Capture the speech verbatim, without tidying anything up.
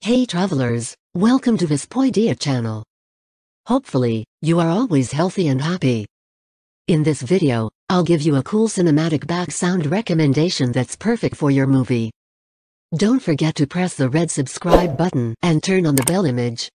Hey travelers, welcome to Vespoidea channel. Hopefully, you are always healthy and happy. In this video, I'll give you a cool cinematic back sound recommendation that's perfect for your movie. Don't forget to press the red subscribe button and turn on the bell image